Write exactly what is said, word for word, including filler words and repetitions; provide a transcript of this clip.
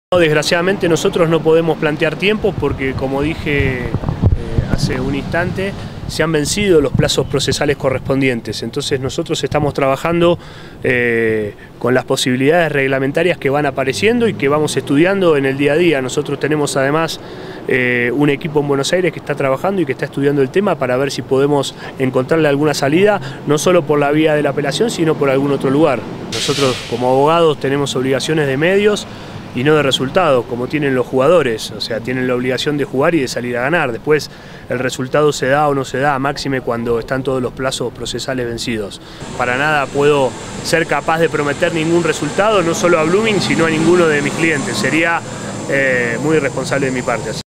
Desgraciadamente nosotros no podemos plantear tiempos porque, como dije eh, hace un instante, se han vencido los plazos procesales correspondientes. Entonces nosotros estamos trabajando eh, con las posibilidades reglamentarias que van apareciendo y que vamos estudiando en el día a día. Nosotros tenemos además eh, un equipo en Buenos Aires que está trabajando y que está estudiando el tema para ver si podemos encontrarle alguna salida, no solo por la vía de la apelación, sino por algún otro lugar. Nosotros como abogados tenemos obligaciones de medios y no de resultados, como tienen los jugadores, o sea, tienen la obligación de jugar y de salir a ganar. Después el resultado se da o no se da, máxime cuando están todos los plazos procesales vencidos. Para nada puedo ser capaz de prometer ningún resultado, no solo a Blooming, sino a ninguno de mis clientes. Sería eh, muy irresponsable de mi parte.